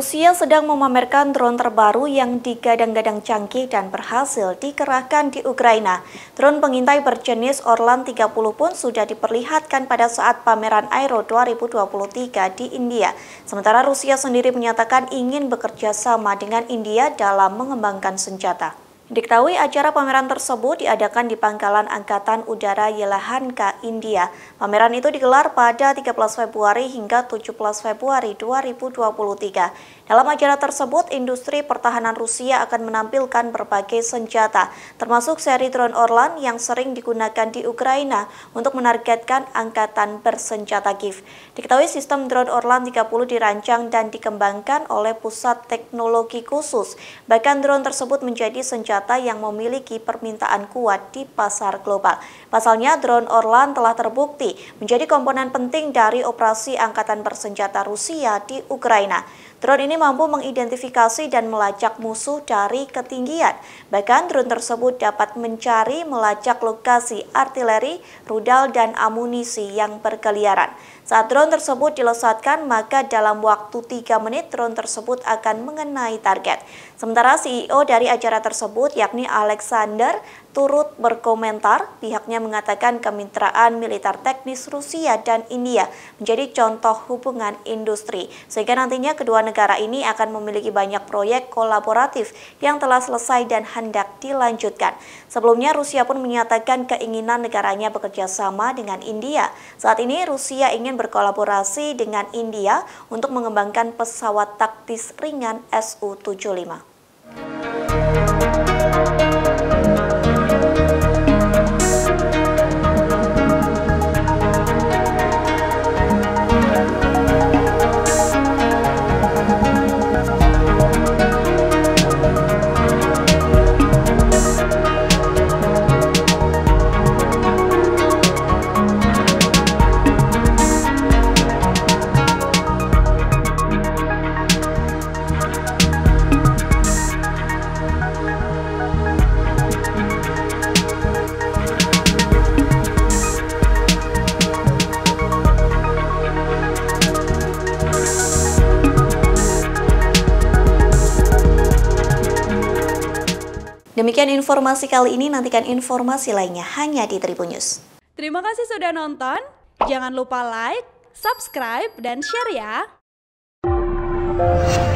Rusia sedang memamerkan drone terbaru yang digadang-gadang canggih dan berhasil dikerahkan di Ukraina. Drone pengintai berjenis Orlan 30 pun sudah diperlihatkan pada saat pameran Aero 2023 di India. Sementara Rusia sendiri menyatakan ingin bekerja sama dengan India dalam mengembangkan senjata. Diketahui acara pameran tersebut diadakan di Pangkalan Angkatan Udara Yelahanka, India. Pameran itu digelar pada 13 Februari hingga 17 Februari 2023. Dalam acara tersebut, industri pertahanan Rusia akan menampilkan berbagai senjata, termasuk seri drone Orlan yang sering digunakan di Ukraina untuk menargetkan angkatan bersenjata Kiev. Diketahui sistem drone Orlan 30 dirancang dan dikembangkan oleh Pusat Teknologi Khusus. Bahkan drone tersebut menjadi senjata yang memiliki permintaan kuat di pasar global. Pasalnya, drone Orlan telah terbukti menjadi komponen penting dari operasi angkatan bersenjata Rusia di Ukraina. Drone ini mampu mengidentifikasi dan melacak musuh dari ketinggian. Bahkan drone tersebut dapat mencari melacak lokasi artileri, rudal, dan amunisi yang berkeliaran. Saat drone tersebut dilesatkan, maka dalam waktu 3 menit drone tersebut akan mengenai target. Sementara CEO dari acara tersebut, yakni Alexander, turut berkomentar. Pihaknya mengatakan kemitraan militer teknis Rusia dan India menjadi contoh hubungan industri, sehingga nantinya kedua negara ini akan memiliki banyak proyek kolaboratif yang telah selesai dan hendak dilanjutkan. Sebelumnya, Rusia pun menyatakan keinginan negaranya bekerja sama dengan India. Saat ini, Rusia ingin berkolaborasi dengan India untuk mengembangkan pesawat taktis ringan Su-75. Demikian informasi kali ini, nantikan informasi lainnya hanya di Tribun News. Terima kasih sudah nonton, jangan lupa like, subscribe, dan share ya!